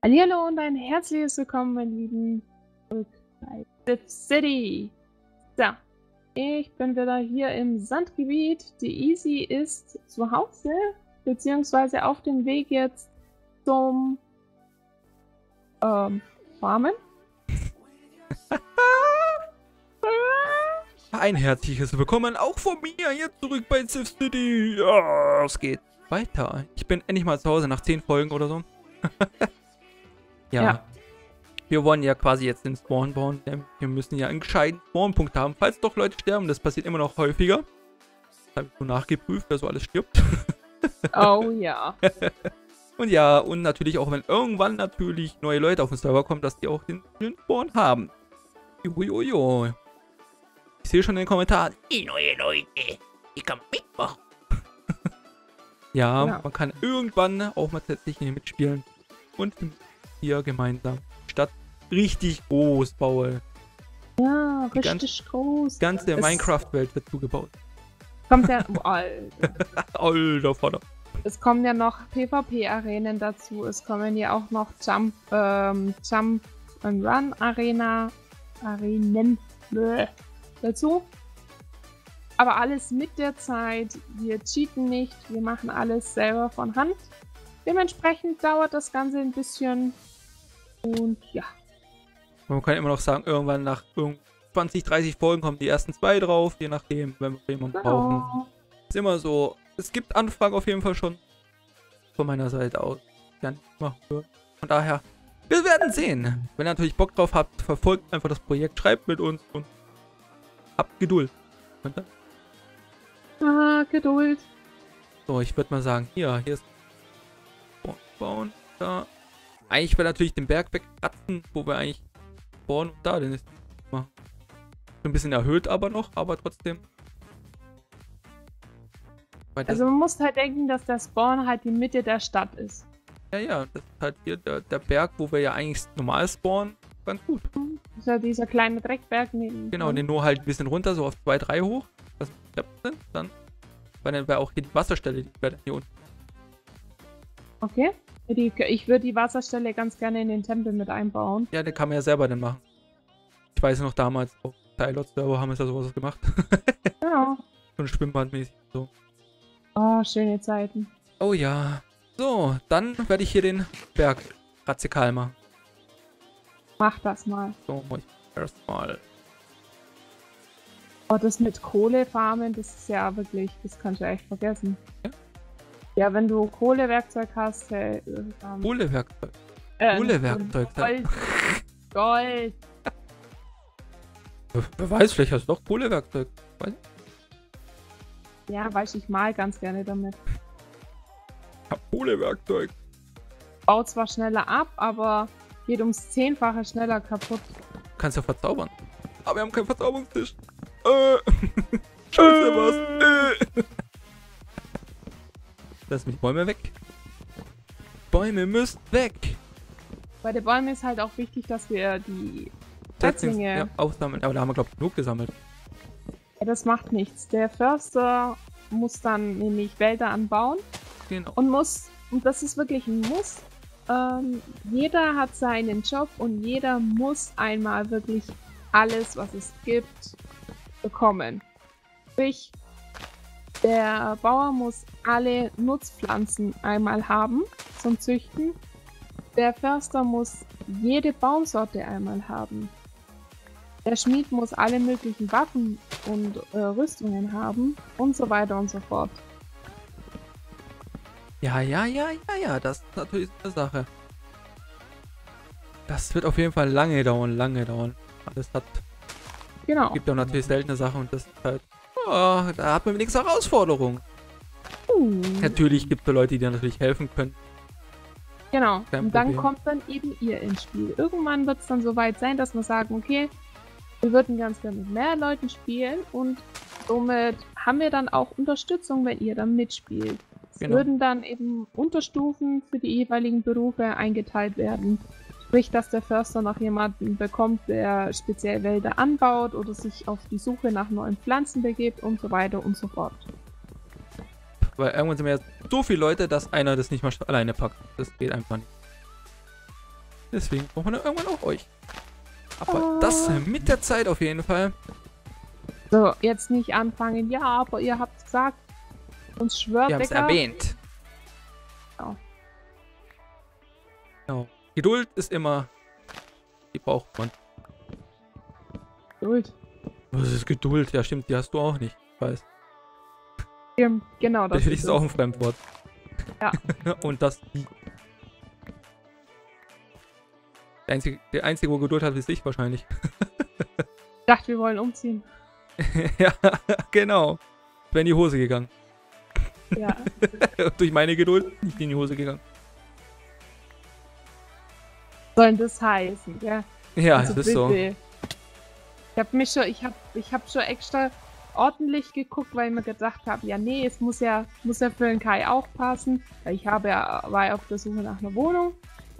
Hallihallo und ein herzliches Willkommen, meine Lieben, zurück bei Civ City. So, ich bin wieder hier im Sandgebiet. Die Easy ist zu Hause, beziehungsweise auf dem Weg jetzt zum Farmen. Ein herzliches Willkommen auch von mir hier zurück bei Civ City. Ja, es geht weiter. Ich bin endlich mal zu Hause nach 10 Folgen oder so. Ja. Wir wollen ja quasi jetzt den Spawn bauen. Wir müssen ja einen gescheiten Spawnpunkt haben, falls doch Leute sterben. Das passiert immer noch häufiger. Das habe ich so nachgeprüft, wer so alles stirbt. Oh ja. Und ja, und natürlich auch, wenn irgendwann natürlich neue Leute auf den Server kommen, dass die auch den Spawn haben. Jojojo. Ich sehe schon in den Kommentaren, die neue Leute, die kann mitmachen. Ja, man kann irgendwann auch mal tatsächlich mitspielen. Und hier gemeinsam Stadt richtig groß bauen. Ja, richtig groß. Die ganze Minecraft-Welt wird zugebaut. Kommt ja... Alter Vater. Es kommen ja noch PvP-Arenen dazu. Es kommen ja auch noch Jump and Run Arenen dazu. Aber alles mit der Zeit. Wir cheaten nicht. Wir machen alles selber von Hand. Dementsprechend dauert das Ganze ein bisschen. Und ja. Man kann immer noch sagen, irgendwann nach 20, 30 Folgen kommen die ersten 2 drauf. Je nachdem, wenn wir jemanden brauchen. Ist immer so. Es gibt Anfragen auf jeden Fall schon. Von meiner Seite aus. Ja, nicht machen würde. Von daher, wir werden sehen. Wenn ihr natürlich Bock drauf habt, verfolgt einfach das Projekt, schreibt mit uns und habt Geduld. Geduld. So, ich würde mal sagen, hier ist bauen, da. Eigentlich wäre natürlich den Berg wegkratzen, wo wir eigentlich bauen und da den ist machen. Ein bisschen erhöht aber noch, aber trotzdem. Also man muss halt denken, dass der Spawn halt die Mitte der Stadt ist. Ja, das ist halt hier der Berg, wo wir ja eigentlich normal spawnen, ganz gut. Das ist ja dieser kleine Dreckberg neben. Genau, den nur halt ein bisschen runter, so auf 2, 3 hoch. Das sind dann. Weil dann wäre auch hier die Wasserstelle, die wäre dann hier unten. Okay. Ich würde die Wasserstelle ganz gerne in den Tempel mit einbauen. Ja, den kann man ja selber dann machen. Ich weiß noch damals, auf Pilot-Server haben wir ja sowas gemacht. Genau. So ein Schwimmbadmäßig so. Oh, schöne Zeiten. Oh ja. So, dann werde ich hier den Berg radikal machen. Mach das mal. So, muss ich erstmal. Oh, das mit Kohlefarmen, das ist ja wirklich, das kannst du echt vergessen. Ja? Ja, wenn du Kohlewerkzeug hast, Kohlewerkzeug. Kohlewerkzeug. Gold. Wer weiß, vielleicht hast du doch Kohlewerkzeug. Weiß ich? Ja, weiß ich mal ganz gerne damit. Ich hab Kohlewerkzeug. Baut zwar schneller ab, aber geht ums 10-fache schneller kaputt. Kannst ja verzaubern. Aber wir haben keinen Verzauberungstisch. Scheiße, was? Lass mich die Bäume weg. Bäume müssen weg. Bei den Bäumen ist halt auch wichtig, dass wir die Setzlinge... Ja, aufsammeln. Aber da haben wir, glaube ich, genug gesammelt. Ja, das macht nichts. Der Förster muss dann nämlich Wälder anbauen. Genau. Und das ist wirklich ein Muss. Jeder hat seinen Job und jeder muss einmal wirklich alles, was es gibt, bekommen. Sprich, der Bauer muss alle Nutzpflanzen einmal haben zum Züchten. Der Förster muss jede Baumsorte einmal haben. Der Schmied muss alle möglichen Waffen und Rüstungen haben und so weiter und so fort. Ja, das ist natürlich eine Sache. Das wird auf jeden Fall lange dauern. Alles hat. Genau. Gibt auch natürlich seltene Sachen und das ist halt. Oh, da hat man wenigstens Herausforderungen. Natürlich gibt es Leute, die dir natürlich helfen können. Genau. Kein und dann Problem. kommt dann eben ihr ins Spiel. Irgendwann wird es dann soweit sein, dass wir sagen, okay, wir würden ganz gerne mit mehr Leuten spielen und somit haben wir dann auch Unterstützung, wenn ihr dann mitspielt. Es würden dann eben Unterstufen für die jeweiligen Berufe eingeteilt werden. Sprich, dass der Förster noch jemanden bekommt, der speziell Wälder anbaut oder sich auf die Suche nach neuen Pflanzen begibt und so weiter und so fort. Weil irgendwann sind wir jetzt so viele Leute, dass einer das nicht mal alleine packt. Das geht einfach nicht. Deswegen braucht man dann irgendwann auch euch. Aber das mit der Zeit auf jeden Fall. So, jetzt nicht anfangen. Ja, aber ihr habt gesagt, uns schwört, Wir haben es Digga. erwähnt. Ja. Genau. Geduld ist immer... Die braucht man. Geduld. Was ist Geduld? Ja, stimmt, die hast du auch nicht. Ich weiß. Genau, das Für dich ist es auch ein Fremdwort. Ja. Und das... Der Einzige, wo Geduld hat, ist ich wahrscheinlich. Ich dachte, wir wollen umziehen. Ja, genau. Wäre in die Hose gegangen. Ja. Durch meine Geduld nicht in die Hose gegangen. Soll das heißen, ja? Ja, Also das ist so. bitte. Ich hab schon extra ordentlich geguckt, weil ich mir gedacht habe, ja nee, es muss ja für den Kai auch passen. Weil ich war ja auf der Suche nach einer Wohnung.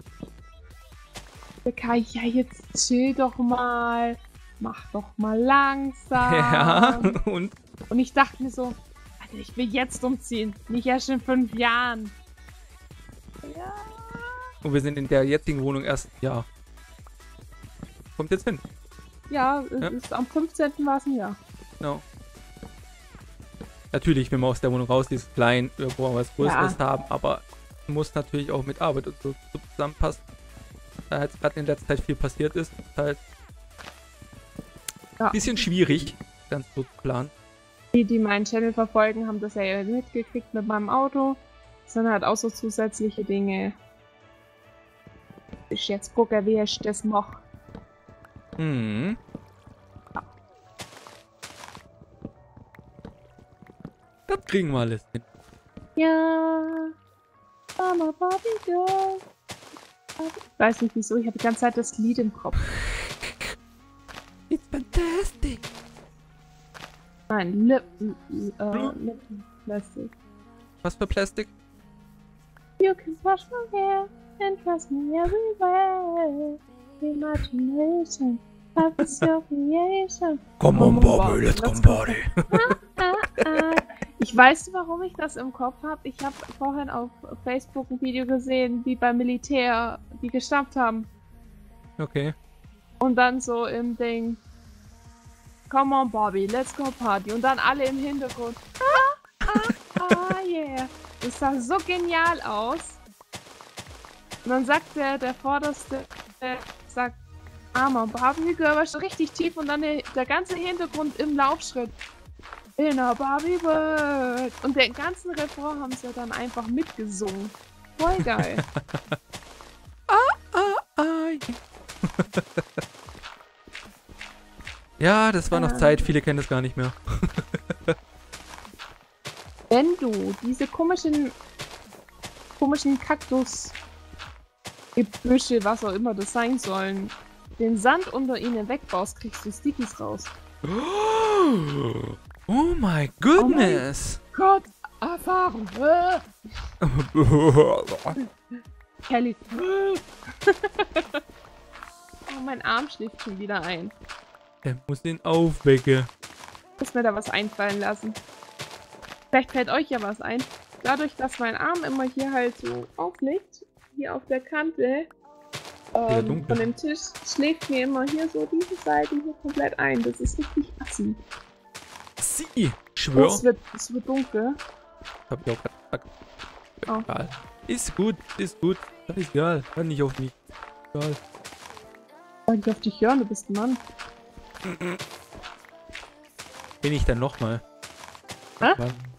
Der Kai, ja jetzt chill doch mal, mach doch mal langsam. Ja, und? Und ich dachte mir so, Alter, ich will jetzt umziehen, nicht erst in 5 Jahren. Ja. Und wir sind in der jetzigen Wohnung erst, ja. Kommt jetzt hin. Ja, es ist am 15. war es ein Jahr. Genau. Natürlich, wenn wir aus der Wohnung raus, die ist klein, wir brauchen was Größeres haben, aber muss natürlich auch mit Arbeit und so zusammenpassen. Da jetzt gerade in letzter Zeit viel passiert ist halt ein bisschen schwierig, ganz so zu planen. Die meinen Channel verfolgen, haben das ja mitgekriegt mit meinem Auto. Das sind halt auch so zusätzliche Dinge. Ich jetzt gucke, wie ich das mache. Mhm. Ja. Das kriegen wir alles hin. Ja. Mama, Barbie Girl. Ich weiß nicht wieso, ich habe die ganze Zeit das Lied im Kopf. It's fantastic. Nein, Plastic. Was für Plastik? You can wash my hair and trust me everywhere. Imagination, love is your creation. Come on, Bobby, let's go, Bobby. Ich weiß, warum ich das im Kopf habe. Ich habe vorhin auf Facebook ein Video gesehen, wie beim Militär die gestappt haben. Okay. Und dann so im Ding, come on Bobby, let's go party. Und dann alle im Hintergrund. Yeah. Das sah so genial aus. Und dann sagt der Vorderste, sagt, armer Barbie Girl, war schon richtig tief. Und dann der ganze Hintergrund im Laufschritt. In a Barbie World. Und den ganzen Refrain haben sie dann einfach mitgesungen. Voll geil. Ja, das war noch Zeit. Viele kennen das gar nicht mehr. Wenn du diese komischen Kaktusgebüsche, was auch immer das sein sollen, den Sand unter ihnen wegbaust, kriegst du Stickies raus. Oh my goodness! Oh mein Gott, Erfahrung! Kelly. Oh, mein Arm schläft schon wieder ein. Er muss ihn aufwecken. Ich muss mir da was einfallen lassen. Vielleicht fällt euch ja was ein. Dadurch, dass mein Arm immer hier halt so aufliegt, hier auf der Kante von dem Tisch, schläft mir immer hier so diese Seite hier komplett ein. Das ist richtig assi. Sie, schwör. Es wird dunkel. Hab ich auch gesagt. Oh. Egal. Ist gut, ist gut. Das ist egal. Hör nicht auf mich. Egal. Soll ich auf dich hören? Du bist ein Mann. Bin ich dann nochmal? Hä?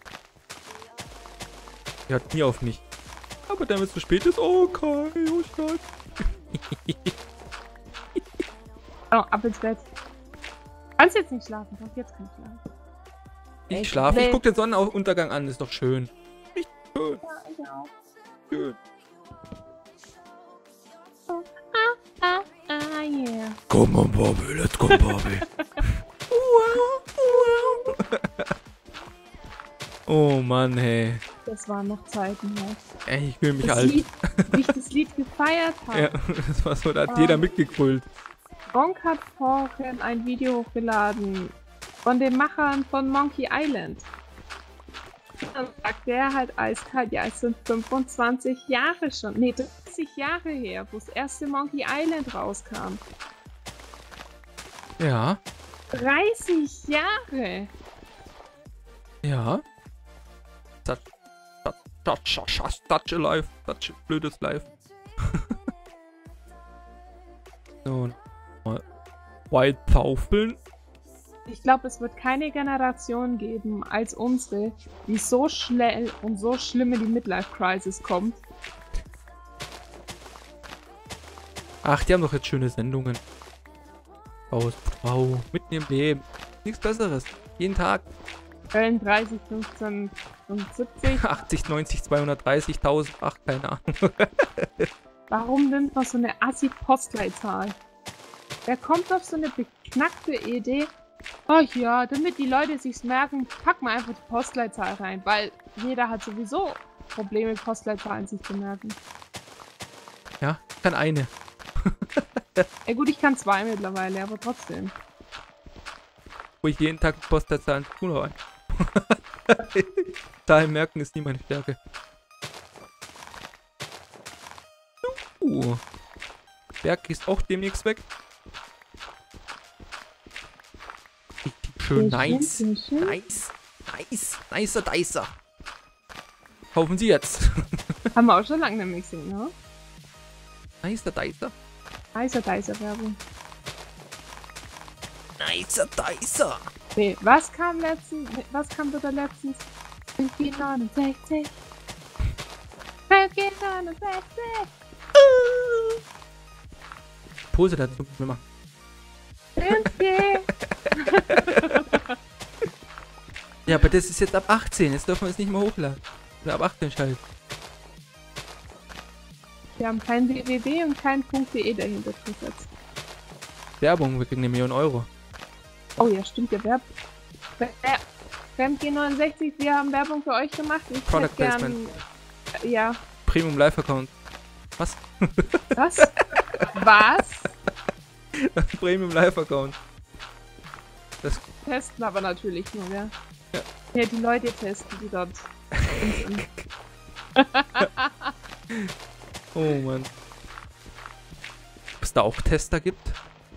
Hört nie auf mich. Aber dann, wenn es zu spät ist, okay, oh Gott. Oh, ab ins Bett. Kannst jetzt nicht schlafen, doch jetzt kann ich schlafen. Ich schlafe, ich gucke den Sonnenuntergang an, ist doch schön. Richtig schön. Ja, ich auch. Schön. Oh, yeah. Come on, Bobby, let's go, Bobby. Oh Mann, hey. Das waren noch Zeiten, ja. Ey, ich fühle mich Das alt. Lied, wie ich das Lied gefeiert habe. Ja, das war so, da hat jeder mitgegrölt. Gronk hat vorhin ein Video hochgeladen von den Machern von Monkey Island. Dann sagt der halt eiskalt, ja, es sind 25 Jahre schon, nee, 30 Jahre her, wo das erste Monkey Island rauskam. Ja. 30 Jahre! Ja. Such a life. Such a blödes Life. So, mal Wild Pfaufeln. Ich glaube, es wird keine Generation geben als unsere, die so schnell und so schlimm in die Midlife-Crisis kommt. Ach, die haben doch jetzt schöne Sendungen. Wow, mitten im Leben. Nichts Besseres. Jeden Tag. Köln 30, 15 und 70. 80, 90, 230.000. Ach, keine Ahnung. Warum nimmt man so eine Assi-Postleitzahl? Wer kommt auf so eine beknackte Idee? Oh ja, damit die Leute sich's merken, packen wir einfach die Postleitzahl rein, weil jeder hat sowieso Probleme, Postleitzahlen sich zu merken. Ja, ich kann eine. Ja gut, ich kann 2 mittlerweile, aber trotzdem. Wo ich jeden Tag die Postleitzahlen zu tun habe. Zahlen merken ist nie meine Stärke. Berg ist auch demnächst weg. Richtig schön nice. Nice. Nice. Nicer Dicer. Kaufen Sie jetzt. Haben wir auch schon lange nicht mehr gesehen, ne? Nicer Dicer. Dicer Werbung. Nicer Dicer. Nee, was kam bitte letztens? 5G69. 5G69. Pose dazu müssen wir machen. 5G. Ja, aber das ist jetzt ab 18. Jetzt dürfen wir es nicht mehr hochladen. Oder ab 18 schalten. Wir haben kein www und kein .de dahinter gesetzt. Werbung, wir kriegen 1 Million Euro. Oh ja, stimmt, der Werbung. G69, wir haben Werbung für euch gemacht. Ich Product hätte Placement. Ja. Premium Live Account. Was? Was? Was? Premium Live Account. Das Testen aber natürlich nur, ja. Ja. Ja, die Leute testen, die dort sind. Oh Mann. Ob es da auch Tester gibt?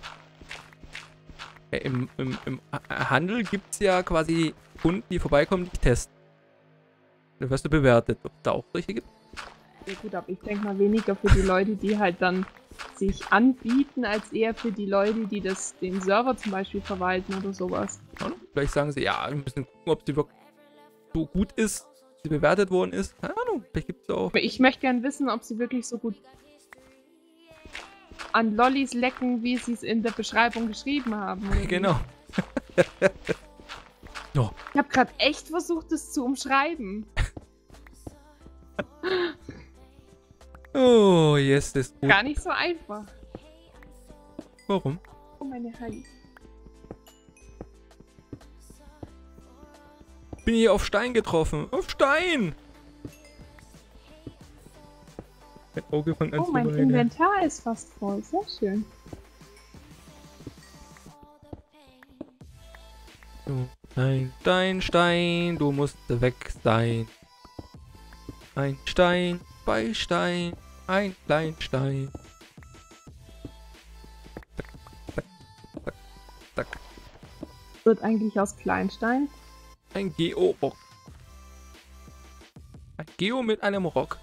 Ja, im Handel gibt es ja quasi Kunden, die vorbeikommen, die testen. Da wirst du bewertet, ob es da auch solche gibt. Ja gut, aber ich denke mal weniger für die Leute, die halt dann sich anbieten, als eher für die Leute, die den Server zum Beispiel verwalten oder sowas. Ja, vielleicht sagen sie, ja, wir müssen gucken, ob sie wirklich so gut ist, sie bewertet worden ist. Keine Ahnung, vielleicht gibt es auch. Aber ich möchte gern wissen, ob sie wirklich so gut an Lollis lecken, wie sie es in der Beschreibung geschrieben haben. Oder Genau. Ja. Ich habe gerade echt versucht, es zu umschreiben. Oh, yes, das ist gut. Gar nicht so einfach. Warum? Oh, meine Hand. Bin hier auf Stein getroffen. Auf Stein! Mein Auge fängt an Oh, zu mein weinen. Inventar ist fast voll. Sehr schön. So, Stein, Stein, Stein, du musst weg sein. Ein Stein bei Stein, ein klein Stein. Zack, zack, zack, zack. Wird eigentlich aus Kleinstein. Ein Geo-Rock. Ein Geo mit einem Rock.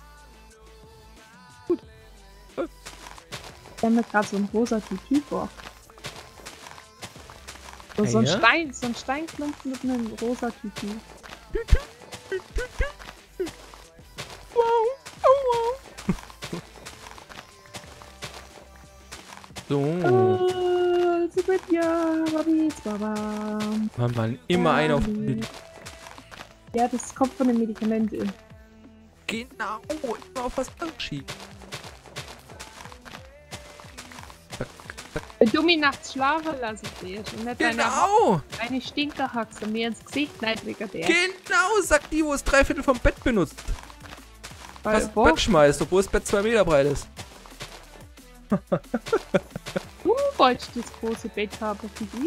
Gut. Ich stelle mir gerade so ein rosa Tütü vor. So, Ja, so ein ja? Stein, so ein Steinklumpen mit einem rosa Tütü. Wow, oh, wow. So. Man immer einer auf den. Ja, das kommt von den Medikamenten. Genau, immer auf was anschieben. Wenn du mich nachts schlafen lassen willst und nicht Genau! eine Stinkerhaxe mir ins Gesicht reinlegen, der. Genau, sagt die, wo es 3/4 vom Bett benutzt. Das Wo? Bett schmeißt, obwohl das Bett 2 Meter breit ist. Du wolltest das große Bett haben für dich.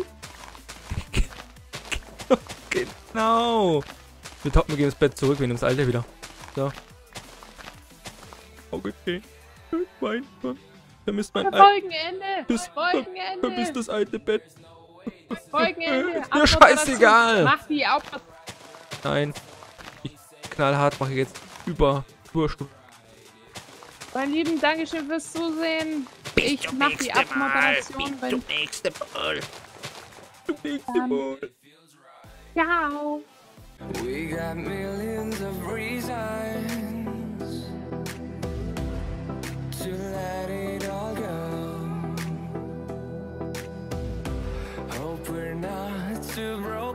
Genau. Wir geben das Bett zurück, wir nehmen das alte wieder. So. Okay. Wein schon. Vermisst mein Folgenende! Folgenende! Vermisst das alte Bett. Folgenende! Ist mir scheißegal! Mach die auf. Nein. Ich knallhart mache jetzt Überstunden. Mein Lieben, Dankeschön fürs Zusehen. Ich mach die Abmoderation. Bis zum nächsten Mal. Zum nächsten Mal. Ciao. We got millions of reasons to let it all go. Hope we're not too broken.